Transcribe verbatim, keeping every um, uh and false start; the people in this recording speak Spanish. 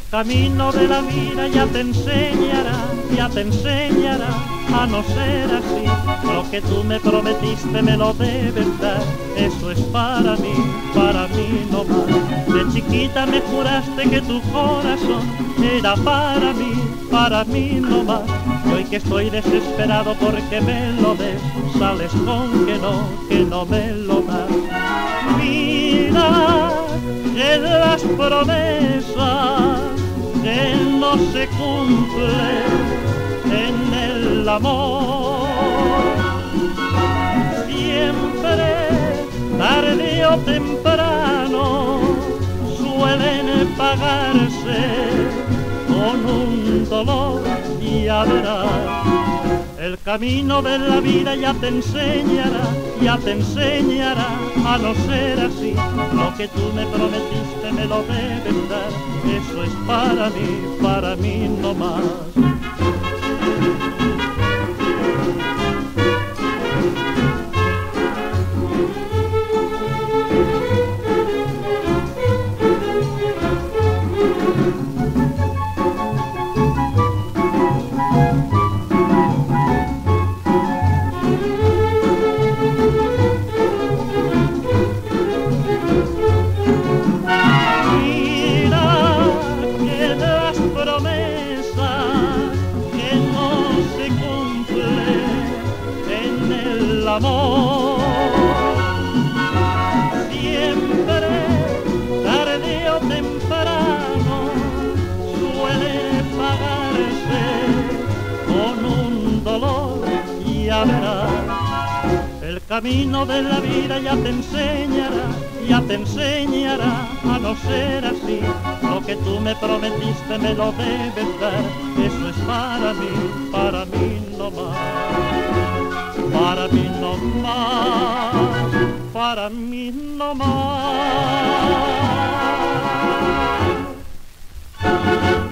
camino de la vida ya te enseñará, ya te enseñará a no ser así. Lo que tú me prometiste me lo debes dar, eso es para mí, para mí no más. De chiquita me juraste que tu corazón era para mí, para mí no más. Y hoy que estoy desesperado porque me lo des, sales con que no, que no me lo das. Mira que las promesas que no se cumplen en el amor siempre, tarde o temprano, suelen pagarse con un dolor. Y ya verás, el camino de la vida ya te enseñará, ya te enseñará a no ser así. Lo que tú me prometiste me lo debes dar, eso es para mí, para mí no más. Amor siempre, tarde o temprano, suele pagarse con un dolor. Y ya verás, el camino de la vida ya te enseñará, ya te enseñará a no ser así. Lo que tú me prometiste me lo debes dar, eso es para mí, para mí no más. Para mí no más, para mí no más.